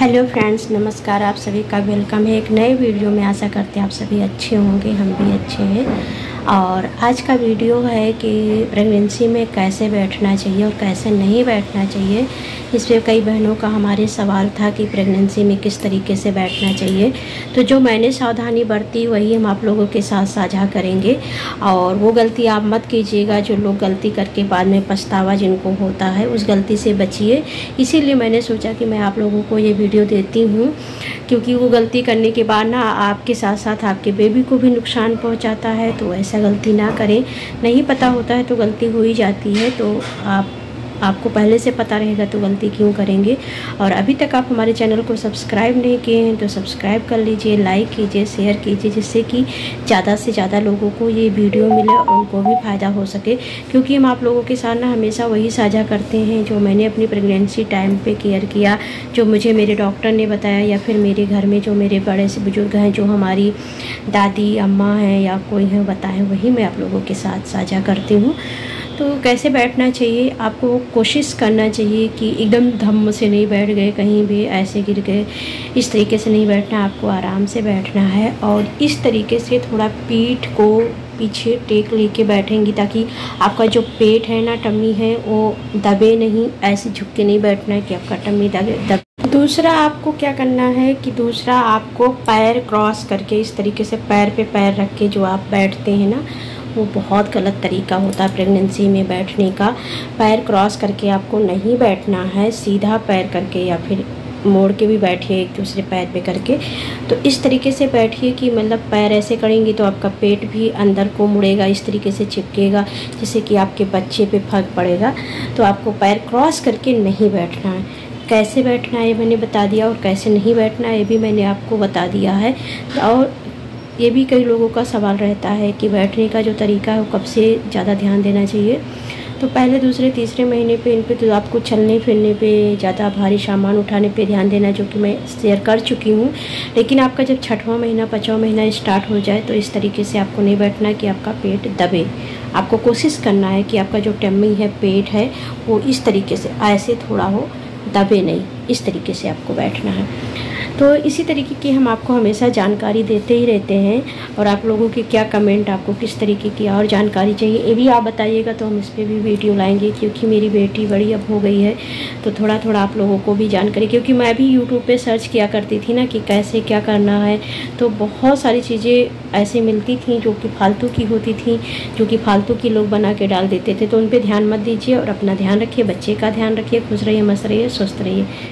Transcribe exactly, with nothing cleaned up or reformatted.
Hello friends, नमस्कार। आप सभी का वेलकम है एक नए वीडियो में। आशा करते हैं आप सभी अच्छे होंगे, हम भी अच्छे हैं। और आज का वीडियो है कि प्रेगनेंसी में कैसे बैठना चाहिए और कैसे नहीं बैठना चाहिए। इस पर कई बहनों का हमारे सवाल था कि प्रेगनेंसी में किस तरीके से बैठना चाहिए। तो जो मैंने सावधानी बरती वही हम आप लोगों के साथ साझा करेंगे। और वो गलती आप मत कीजिएगा जो लोग गलती करके बाद में पछतावा जिनको होता है, उस गलती से बचिए। इसीलिए मैंने सोचा कि मैं आप लोगों को ये वीडियो देती हूँ, क्योंकि वो गलती करने के बाद ना आपके साथ साथ आपके बेबी को भी नुकसान पहुँचाता है। तो ऐसा गलती ना करें। नहीं पता होता है तो गलती हो ही जाती है। तो आप आपको पहले से पता रहेगा तो गलती क्यों करेंगे। और अभी तक आप हमारे चैनल को सब्सक्राइब नहीं किए हैं तो सब्सक्राइब कर लीजिए, लाइक कीजिए, शेयर कीजिए, जिससे कि ज़्यादा से ज़्यादा लोगों को ये वीडियो मिले और उनको भी फ़ायदा हो सके। क्योंकि हम आप लोगों के साथ ना हमेशा वही साझा करते हैं जो मैंने अपनी प्रेगनेंसी टाइम पे केयर किया, जो मुझे मेरे डॉक्टर ने बताया, या फिर मेरे घर में जो मेरे बड़े से बुजुर्ग हैं, जो हमारी दादी अम्मा हैं या कोई है बताएं, वही मैं आप लोगों के साथ साझा करती हूँ। तो कैसे बैठना चाहिए, आपको कोशिश करना चाहिए कि एकदम धम्म से नहीं बैठ गए, कहीं भी ऐसे गिर गए, इस तरीके से नहीं बैठना। आपको आराम से बैठना है और इस तरीके से थोड़ा पीठ को पीछे टेक लेके बैठेंगी, ताकि आपका जो पेट है ना, टम्मी है, वो दबे नहीं। ऐसे झुक के नहीं बैठना है कि आपका टम्मी दबे दबे। दूसरा आपको क्या करना है कि दूसरा आपको पैर क्रॉस करके, इस तरीके से पैर पे पैर रख के जो आप बैठते हैं ना, वो बहुत गलत तरीका होता है प्रेगनेंसी में बैठने का। पैर क्रॉस करके आपको नहीं बैठना है, सीधा पैर करके या फिर मोड़ के भी बैठिए, एक दूसरे पैर पे करके। तो इस तरीके से बैठिए कि मतलब पैर ऐसे करेंगी तो आपका पेट भी अंदर को मुड़ेगा, इस तरीके से चिपकेगा, जिससे कि आपके बच्चे पे फर्क पड़ेगा। तो आपको पैर क्रॉस करके नहीं बैठना है। कैसे बैठना है ये मैंने बता दिया, और कैसे नहीं बैठना है ये भी मैंने आपको बता दिया है। और ये भी कई लोगों का सवाल रहता है कि बैठने का जो तरीका है वो कब से ज़्यादा ध्यान देना चाहिए। तो पहले दूसरे तीसरे महीने पे इन पे तो आपको चलने फिरने पे, ज़्यादा भारी सामान उठाने पे ध्यान देना, जो कि मैं शेयर कर चुकी हूँ। लेकिन आपका जब छठवां महीना पाँचवां महीना स्टार्ट हो जाए तो इस तरीके से आपको नहीं बैठना कि आपका पेट दबे। आपको कोशिश करना है कि आपका जो टम्मी है, पेट है, वो इस तरीके से ऐसे थोड़ा हो, दबे नहीं, इस तरीके से आपको बैठना है। तो इसी तरीके की हम आपको हमेशा जानकारी देते ही रहते हैं। और आप लोगों के क्या कमेंट, आपको किस तरीके की और जानकारी चाहिए ये भी आप बताइएगा, तो हम इस पर भी वीडियो लाएंगे। क्योंकि मेरी बेटी बड़ी अब हो गई है तो थोड़ा थोड़ा आप लोगों को भी जानकारी, क्योंकि मैं भी यूट्यूब पे सर्च किया करती थी ना कि कैसे क्या करना है, तो बहुत सारी चीज़ें ऐसे मिलती थी जो कि फालतू की होती थी, जो कि फालतू की लोग बना के डाल देते थे। तो उन पर ध्यान मत दीजिए और अपना ध्यान रखिए, बच्चे का ध्यान रखिए। खुश रहिए, मस्त रहिए, स्वस्थ रहिए।